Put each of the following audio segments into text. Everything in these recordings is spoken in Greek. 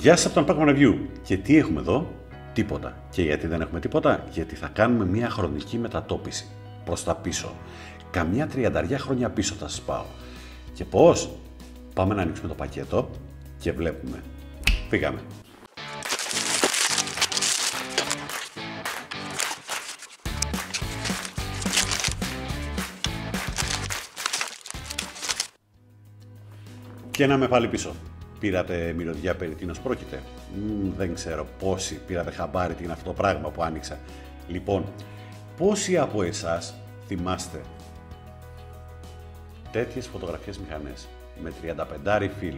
Γεια σας από τον Pac-Man Review. Και τι έχουμε εδώ? Τίποτα. Και γιατί δεν έχουμε τίποτα? Γιατί θα κάνουμε μια χρονική μετατόπιση προς τα πίσω. Καμιά 30 χρόνια πίσω θα σας πάω. Και πώς? Πάμε να ανοίξουμε το πακέτο και βλέπουμε. Φύγαμε. Και να με πάλι πίσω. Πήρατε μυρωδιά περί τίνος πρόκειται? Δεν ξέρω πόσοι πήρατε χαμπάρι τι είναι αυτό το πράγμα που άνοιξα. Λοιπόν, πόσοι από εσάς θυμάστε τέτοιες φωτογραφίες μηχανές με 35 φιλμ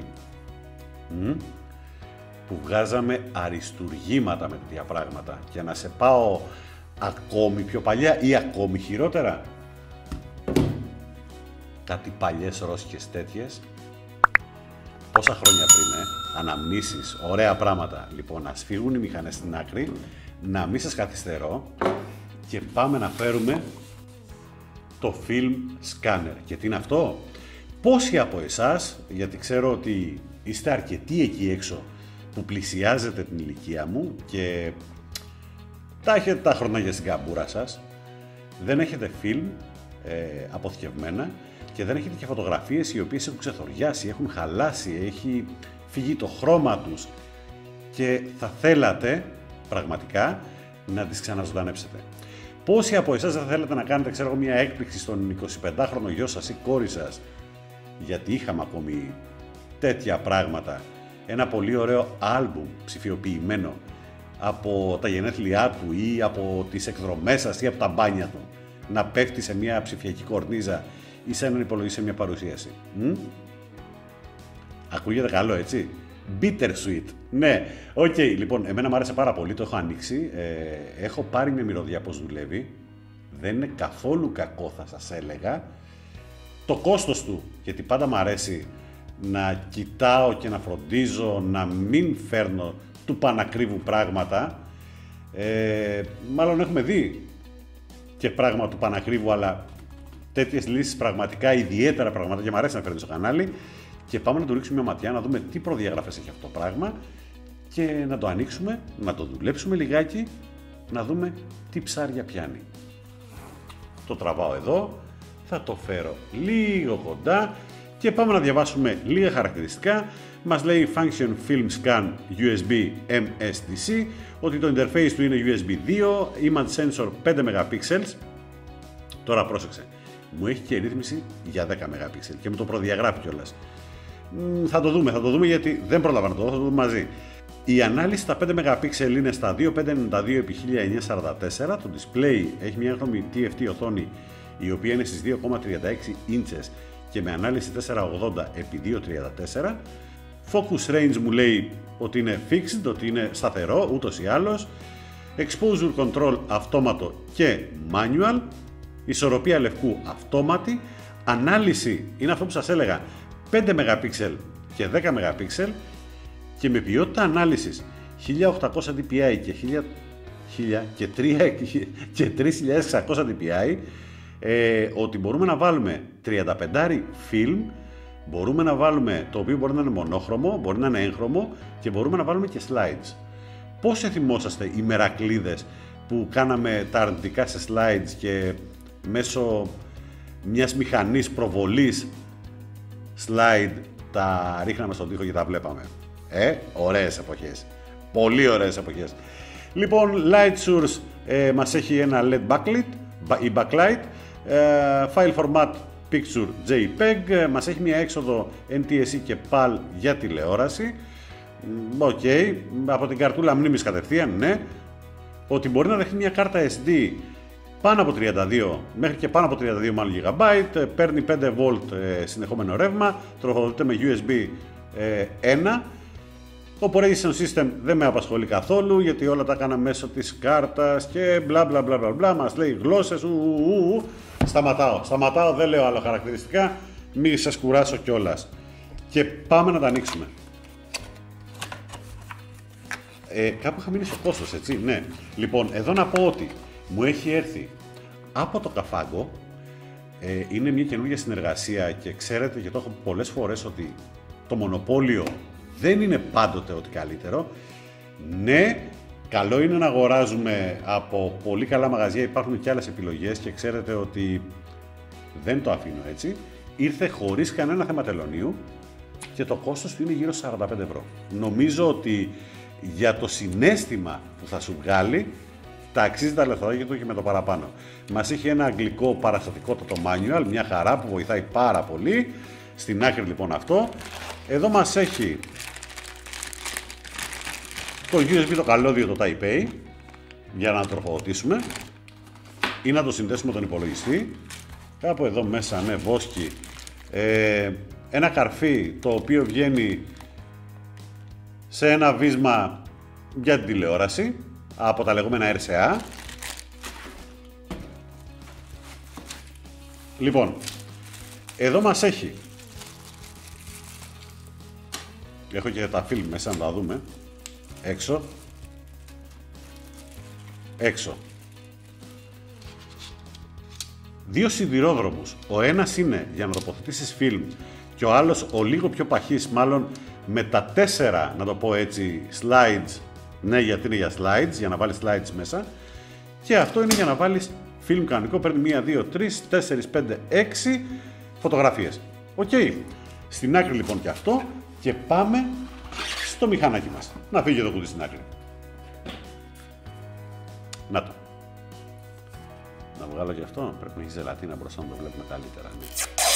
που βγάζαμε αριστουργήματα με τέτοια πράγματα? Και να σε πάω ακόμη πιο παλιά ή ακόμη χειρότερα, κάτι παλιές ρώσικες τέτοιες. Πόσα χρόνια πριν, αναμνήσεις, ωραία πράγματα. Λοιπόν, ας φύγουν οι μηχανές στην άκρη, να μην σας καθυστερώ και πάμε να φέρουμε το film scanner. Και τι είναι αυτό? Πόσοι από εσάς, γιατί ξέρω ότι είστε αρκετοί εκεί έξω που πλησιάζετε την ηλικία μου και τα έχετε τα χρονάκια στην καμπούρα σας, δεν έχετε film αποθηκευμένα και δεν έχετε και φωτογραφίες οι οποίες έχουν ξεθοριάσει, έχουν χαλάσει, έχει φύγει το χρώμα τους και θα θέλατε πραγματικά να τις ξαναζωντανέψετε. Πόσοι από εσάς δεν θέλετε να κάνετε, ξέρω, μια έκπληξη στον 25χρονο γιο σας ή κόρη σας, γιατί είχαμε ακόμη τέτοια πράγματα, ένα πολύ ωραίο άλμπουμ ψηφιοποιημένο από τα γενέθλιά του ή από τις εκδρομές σας ή από τα μπάνια του, να πέφτει σε μια ψηφιακή κορνίζα ή σε έναν υπολογιστή, σε μια παρουσίαση. Ακούγεται καλό, έτσι? Bittersweet. Ναι, οκ. Λοιπόν, εμένα μου άρεσε πάρα πολύ, το έχω ανοίξει. Έχω πάρει μια μυρωδιά πώς δουλεύει. Δεν είναι καθόλου κακό, θα σας έλεγα. Το κόστος του, γιατί πάντα μου αρέσει να κοιτάω και να φροντίζω να μην φέρνω του πανακρίβου πράγματα. Μάλλον έχουμε δει και πράγμα του πανακρίβου, αλλά τέτοιες λύσεις πραγματικά, ιδιαίτερα πράγματα, και μου αρέσει να φέρνει στο κανάλι. Και πάμε να του ρίξουμε μια ματιά, να δούμε τι προδιαγραφές έχει αυτό το πράγμα και να το ανοίξουμε, να το δουλέψουμε λιγάκι, να δούμε τι ψάρια πιάνει. Το τραβάω εδώ, θα το φέρω λίγο κοντά και πάμε να διαβάσουμε λίγα χαρακτηριστικά. Μας λέει Function Film Scan USB MSDC, ότι το interface του είναι USB 2, Image Sensor 5 MP. Τώρα πρόσεξε, μου έχει και ρύθμιση για 10 MP και μου το προδιαγράφει κιόλας. Θα το δούμε γιατί δεν πρόλαβα να το δω, θα το δούμε μαζί. Η ανάλυση στα 5 MP είναι στα 2592x1944. Το display έχει μια έγχρωμη TFT οθόνη η οποία είναι στις 2,36 inches και με ανάλυση 480x234. Focus range μου λέει ότι είναι fixed, ότι είναι σταθερό ούτως ή άλλως. Exposure control αυτόματο και manual. Ισορροπία λευκού αυτόματη. Ανάλυση είναι αυτό που σας έλεγα, 5 MP και 10 MP και με ποιότητα ανάλυσης 1800 dpi και 3600 dpi, ότι μπορούμε να βάλουμε 35 film, μπορούμε να βάλουμε, το οποίο μπορεί να είναι μονόχρωμο, μπορεί να είναι έγχρωμο και μπορούμε να βάλουμε και slides. Πώς θυμόσαστε οι μερακλείδες που κάναμε τα αρνητικά σε slides και μέσω μιας μηχανής προβολής slide τα ρίχναμε στον τοίχο και τα βλέπαμε? Ωραίες εποχές. Πολύ ωραίες εποχές. Λοιπόν, light source μας έχει ένα LED backlight, file format picture JPEG, μας έχει μια έξοδο NTSC και PAL για τηλεόραση. Από την καρτούλα μνήμης κατευθείαν, ναι. Ότι μπορεί να δεχτεί μια κάρτα SD πάνω από 32, μέχρι και πάνω από 32 μάλλον GB, παίρνει 5V συνεχόμενο ρεύμα, τροφοδοτείται με USB 1. Το Operation System δεν με απασχολεί καθόλου, γιατί όλα τα έκανα μέσω της κάρτας και μπλα μπλα μπλα μπλα, μας λέει γλώσσες, Σταματάω, δεν λέω άλλα χαρακτηριστικά, μη σας κουράσω κιόλας. Και πάμε να τα ανοίξουμε. Κάπου είχα μείνει στο κόστος, έτσι, ναι. Λοιπόν, εδώ να πω ότι μου έχει έρθει από το Καφάγκο, είναι μια καινούργια συνεργασία και ξέρετε, και το έχω πολλές φορές, ότι το μονοπόλιο δεν είναι πάντοτε ό,τι καλύτερο. Ναι, καλό είναι να αγοράζουμε από πολύ καλά μαγαζιά, υπάρχουν και άλλες επιλογές και ξέρετε ότι δεν το αφήνω έτσι. Ήρθε χωρίς κανένα θέμα τελωνείου και το κόστος του είναι γύρω στα 45 ευρώ. Νομίζω ότι για το συναίσθημα που θα σου βγάλει τα αξίζει τα λεφτά του και με το παραπάνω. Μας είχε ένα αγγλικό παραστατικότατο manual, μια χαρά που βοηθάει πάρα πολύ. Στην άκρη λοιπόν αυτό. Εδώ μας έχει το USB, το καλώδιο, το Type-A για να τροφοδοτήσουμε ή να το συνδέσουμε τον υπολογιστή. Κάπου εδώ μέσα, ναι, βόσκι. Ένα καρφί το οποίο βγαίνει σε ένα βίσμα για την τηλεόραση από τα λεγόμενα RCA. Λοιπόν, εδώ μας έχει, έχω και τα film μέσα να τα δούμε, έξω, δύο σιδηρόδρομους. Ο ένας είναι για να τοποθετήσεις film και ο άλλος, ο λίγο πιο παχής, μάλλον με τα 4, να το πω έτσι, slides. Ναι, γιατί είναι για slides, για να βάλεις slides μέσα. Και αυτό είναι για να βάλεις film κανονικό, παίρνει 1, 2, 3, 4, 5, 6 φωτογραφίες. Οκ. Στην άκρη λοιπόν και αυτό και πάμε στο μηχανάκι μας. Να φύγει το κουτί στην άκρη. Να το. Να βγάλω και αυτό, πρέπει να έχει ζελατίνα μπροστά να το βλέπουμε καλύτερα. Ναι.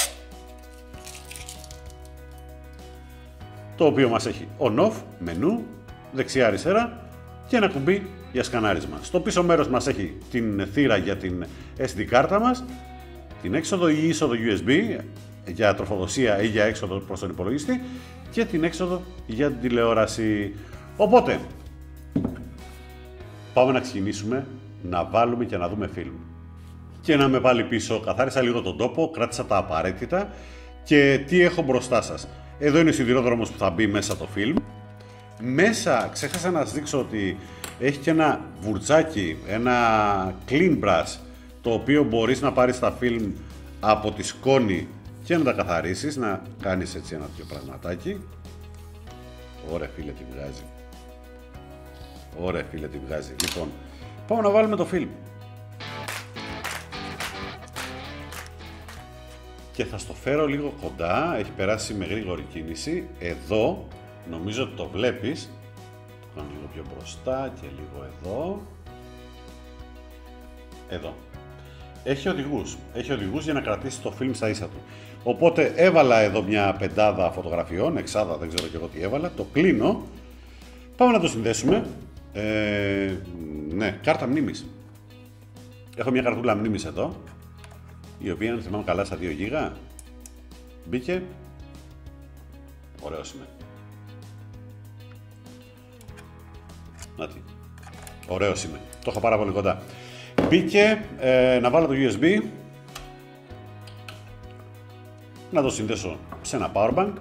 Το οποίο μας έχει on-off, μενού, δεξιά-αριστερά και ένα κουμπί για σκανάρισμα. Στο πίσω μέρος μας έχει την θύρα για την SD κάρτα μας, την έξοδο ή είσοδο USB για τροφοδοσία ή για έξοδο προς τον υπολογιστή και την έξοδο για την τηλεόραση. Οπότε, πάμε να ξεκινήσουμε να βάλουμε και να δούμε film. Και να με πάλι πίσω, καθάρισα λίγο τον τόπο, κράτησα τα απαραίτητα και τι έχω μπροστά σας. Εδώ είναι ο σιδηρόδρομος που θα μπει μέσα το film. Μέσα ξέχασα να σας δείξω ότι έχει και ένα βουρτσάκι, ένα clean brush, το οποίο μπορείς να πάρεις τα film από τη σκόνη και να τα καθαρίσεις, να κάνεις έτσι ένα τέτοιο πραγματάκι. Ωραία φίλε τι βγάζει. Ωραία φίλε τι βγάζει. Λοιπόν, πάμε να βάλουμε το film. Και θα στο φέρω λίγο κοντά, έχει περάσει με γρήγορη κίνηση. Εδώ, νομίζω ότι το βλέπεις. Το κάνω λίγο πιο μπροστά και λίγο εδώ. Εδώ. Έχει οδηγούς για να κρατήσει το film στα ίσα του. Οπότε έβαλα εδώ μια 5 φωτογραφιών, 6, δεν ξέρω και εγώ τι έβαλα. Το κλείνω. Πάμε να το συνδέσουμε. Ναι, κάρτα μνήμης. Έχω μια καρτούλα μνήμης εδώ, η οποία, αν θυμάμαι καλά, στα 2 GB. Μπήκε. Ωραίος είναι. Νάτι. Ωραίος είναι. Το έχω πάρα πολύ κοντά. Μπήκε. Να βάλω το USB. Να το συνδέσω σε ένα powerbank.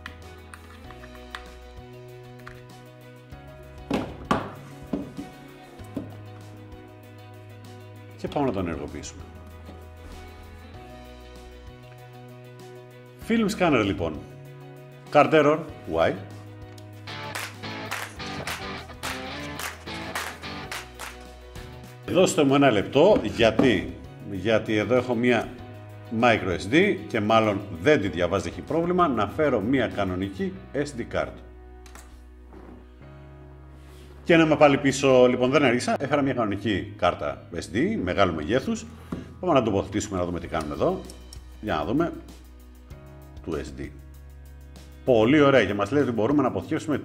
Και πάμε να τον ενεργοποιήσουμε. Film scanner λοιπόν. Card error, Y. Δώστε μου ένα λεπτό, γιατί εδώ έχω μία micro SD και μάλλον δεν τη διαβάζει, έχει πρόβλημα, να φέρω μία κανονική SD card. Και να με πάλι πίσω, λοιπόν δεν έριξα, έφερα μια κανονική κάρτα SD, μεγάλου μεγέθους. Πάμε να τοποθετήσουμε να δούμε τι κάνουμε εδώ. Για να δούμε. Του SD. Πολύ ωραία και μας λέει ότι μπορούμε να αποθηκεύσουμε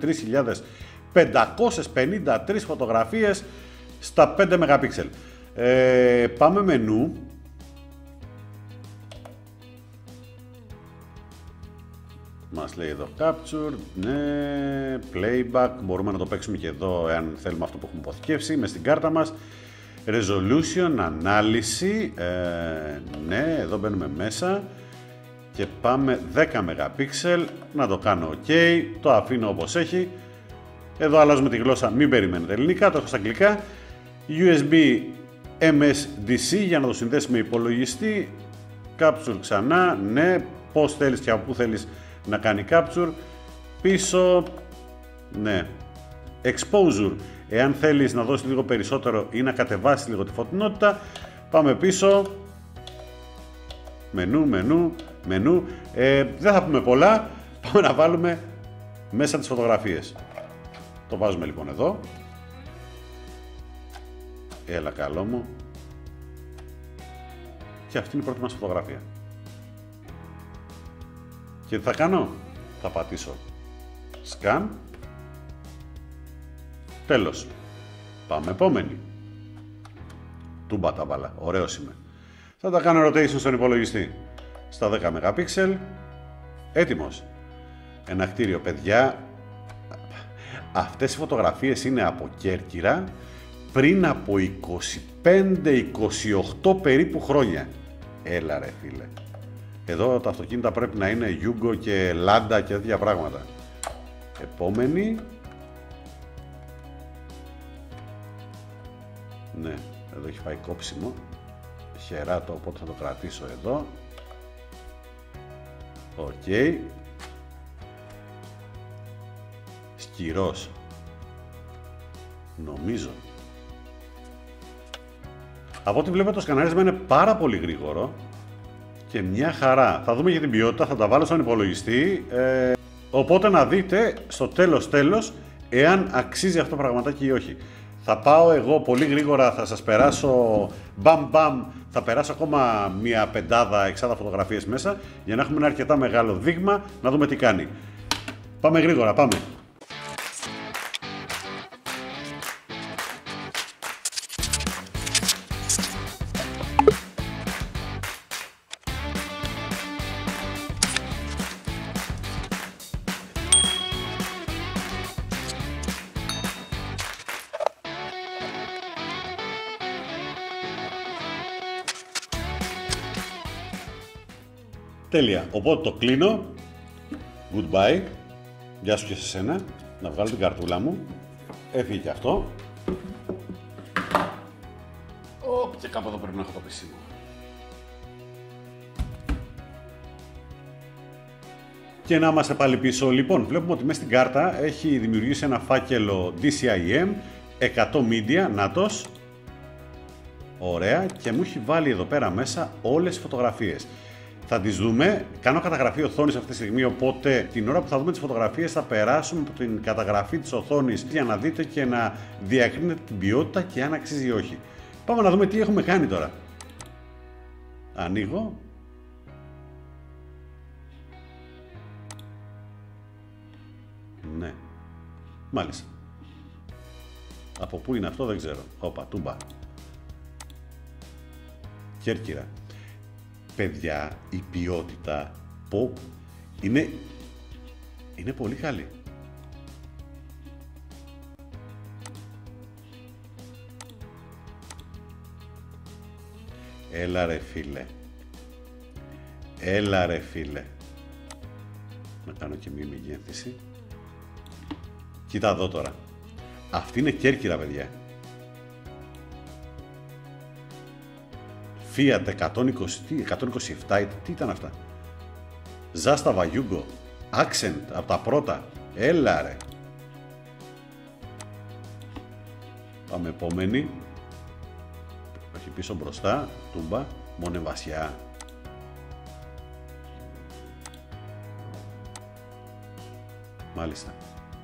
3.553 φωτογραφίες στα 5 MP. Πάμε μενού. Μας λέει εδώ capture, ναι, playback, μπορούμε να το παίξουμε και εδώ εάν θέλουμε αυτό που έχουμε αποθηκεύσει μες στην κάρτα μας. Resolution, ανάλυση, ναι, εδώ μπαίνουμε μέσα και πάμε 10 MP, να το κάνω ok, το αφήνω όπως έχει. Εδώ αλλάζουμε τη γλώσσα, μην περιμένετε ελληνικά, το έχω στα αγγλικά. USB MSDC για να το συνδέσει με υπολογιστή. Capture ξανά, ναι, πώς θέλεις και από πού θέλεις να κάνει capture. Πίσω, Ναι. Exposure. Εάν θέλεις να δώσεις λίγο περισσότερο ή να κατεβάσεις λίγο τη φωτεινότητα, πάμε πίσω. Μενού. Δεν θα πούμε πολλά. Πάμε να βάλουμε μέσα τις φωτογραφίες. Το βάζουμε λοιπόν εδώ. Έλα καλό μου. Και αυτή είναι η πρώτη μας φωτογραφία. Και τι θα κάνω? Θα πατήσω Scan. Τέλος. Πάμε επόμενη. Τούμπα τα βάλα. Ωραίος είμαι. Θα τα κάνω rotation στον υπολογιστή. Στα 10 MP. Έτοιμος. Ένα κτίριο, παιδιά. Αυτές οι φωτογραφίες είναι από Κέρκυρα πριν από 25-28 περίπου χρόνια. Έλα ρε φίλε. Εδώ τα αυτοκίνητα πρέπει να είναι Yugo και Lada και τέτοια πράγματα. Επόμενη. Ναι, εδώ έχει φάει κόψιμο. Χεράτο, οπότε θα το κρατήσω εδώ. Οκ. Σκυρός. Νομίζω. Από ό,τι βλέπω το σκανάρισμα είναι πάρα πολύ γρήγορο και μια χαρά. Θα δούμε για την ποιότητα, θα τα βάλω στον υπολογιστή. Οπότε να δείτε στο τέλος εάν αξίζει αυτό το πραγματάκι ή όχι. Θα πάω εγώ πολύ γρήγορα, θα σας περάσω μπαμ, θα περάσω ακόμα μια 5-6 φωτογραφίες μέσα για να έχουμε ένα αρκετά μεγάλο δείγμα, να δούμε τι κάνει. Πάμε γρήγορα, πάμε. Τέλεια. Οπότε το κλείνω. Goodbye. Γεια σου και σε σένα. Να βγάλω την καρτούλα μου. Έφυγε και αυτό. Και κάπου εδώ πρέπει να έχω το πισί μου. Και να είμαστε πάλι πίσω. Λοιπόν, βλέπουμε ότι μέσα στην κάρτα έχει δημιουργήσει ένα φάκελο DCIM 100 media, νάτος. Ωραία. Και μου έχει βάλει εδώ πέρα μέσα όλες τις φωτογραφίες. Θα τις δούμε. Κάνω καταγραφή οθόνης αυτή τη στιγμή, οπότε την ώρα που θα δούμε τις φωτογραφίες θα περάσουμε από την καταγραφή της οθόνης για να δείτε και να διακρίνετε την ποιότητα και αν αξίζει ή όχι. Πάμε να δούμε τι έχουμε κάνει τώρα. Ανοίγω. Ναι. Μάλιστα. Από πού είναι αυτό δεν ξέρω. Όπα, τούμπα. Κέρκυρα. Παιδιά, η ποιότητα είναι πολύ καλή. Έλα ρε φίλε. Έλα ρε φίλε. Να κάνω και μία μεγέθυνση. Κοίτα εδώ τώρα. Αυτή είναι Κέρκυρα, παιδιά. Fiat 127, τι ήταν αυτά. Ζάσταβα Yugo, Accent, από τα πρώτα. Έλα ρε. Πάμε επόμενη. Όχι πίσω μπροστά, τούμπα, Μονεβασιά. Μάλιστα.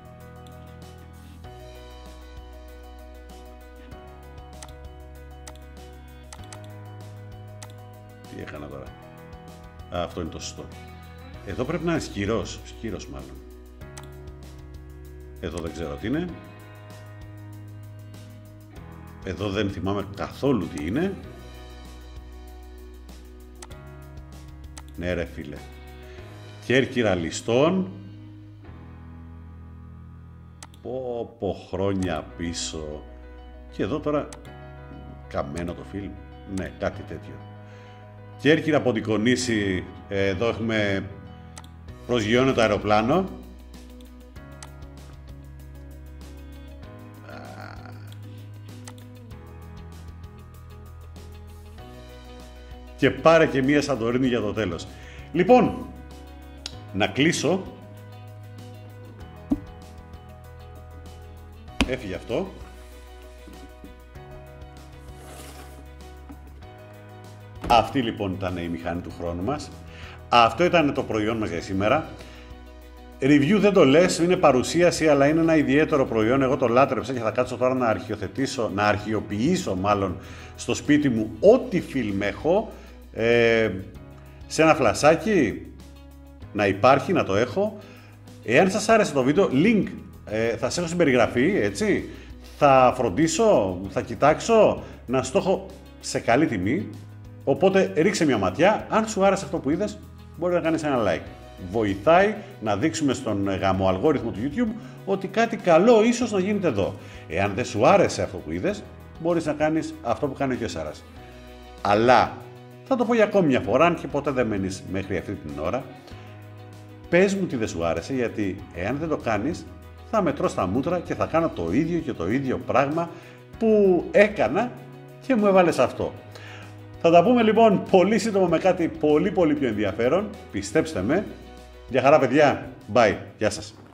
Τι έκανα τώρα. Αυτό είναι το σωστό. Εδώ πρέπει να είναι σκυρός. Σκύρος μάλλον. Εδώ δεν ξέρω τι είναι. Εδώ δεν θυμάμαι καθόλου τι είναι. Ναι ρε φίλε. Κέρκυρα ληστών. Πω χρόνια πίσω. Και εδώ τώρα καμένο το φιλμ. Ναι, κάτι τέτοιο. Κέρκυρα από την Κονήσι. Εδώ έχουμε προσγειώνει το αεροπλάνο. Και πάρε και μία Σαντορίνη για το τέλος. Λοιπόν, να κλείσω. έφυγε αυτό. Αυτή λοιπόν ήταν η μηχανή του χρόνου μας. Αυτό ήταν το προϊόν μας για σήμερα. Review δεν το λες, είναι παρουσίαση, αλλά είναι ένα ιδιαίτερο προϊόν. Εγώ το λάτρεψα και θα κάτσω τώρα να αρχιοθετήσω, να αρχιοποιήσω μάλλον στο σπίτι μου ό,τι φιλμ έχω. Σε ένα φλασάκι να υπάρχει, να το έχω. Εάν σας άρεσε το βίντεο, link θα σας έχω στην περιγραφή, έτσι. Θα φροντίσω, θα κοιτάξω να στο έχω σε καλή τιμή. Οπότε ρίξε μια ματιά. Αν σου άρεσε αυτό που είδες, μπορεί να κάνεις ένα like. Βοηθάει να δείξουμε στον γαμο αλγόριθμο του YouTube ότι κάτι καλό ίσως να γίνεται εδώ. Εάν δεν σου άρεσε αυτό που είδες, μπορείς να κάνεις αυτό που κάνει ο Κεσάρας. Αλλά, θα το πω για ακόμη μια φορά, αν και ποτέ δεν μένεις μέχρι αυτή την ώρα, πες μου τι δεν σου άρεσε, γιατί εάν δεν το κάνεις, θα μετρώ στα μούτρα και θα κάνω το ίδιο και το ίδιο πράγμα που έκανα και μου έβαλες αυτό. Θα τα πούμε λοιπόν πολύ σύντομα με κάτι πολύ πιο ενδιαφέρον. Πιστέψτε με. Γεια χαρά παιδιά. Bye. Γεια σας.